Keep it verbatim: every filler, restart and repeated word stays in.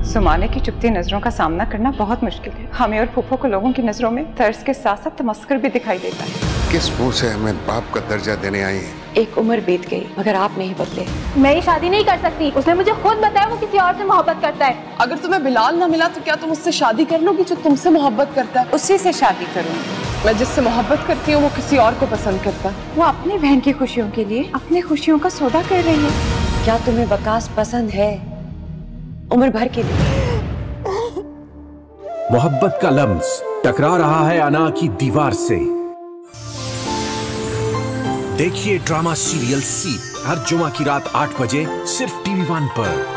सुमाने की चुपती नजरों का सामना करना बहुत मुश्किल है। हमें और फूफो को लोगों की नजरों में तर्स के साथ साथ तमस्कुर भी दिखाई देता है। किस मुंह से हमें बाप का दर्जा देने आई है? एक उम्र बीत गई मगर आप नहीं बदले। मैं ये शादी नहीं कर सकती। उसने मुझे खुद बताया वो किसी और से मोहब्बत करता है। अगर तुम्हें बिलाल ना मिला तो क्या तुम उससे शादी कर लोगी जो तुमसे मोहब्बत करता है? उसी से शादी करूंगी। मैं जिससे मोहब्बत करती हूँ वो किसी और को पसंद करता है। वो अपनी बहन की खुशियों के लिए अपनी खुशियों का सौदा कर रही है। क्या तुम्हें वकास पसंद है? उम्र भर के लिए। मोहब्बत का लम्स टकरा रहा है अना की दीवार से। देखिए ड्रामा सीरियल सीप हर जुमा की रात आठ बजे सिर्फ टीवी वन पर।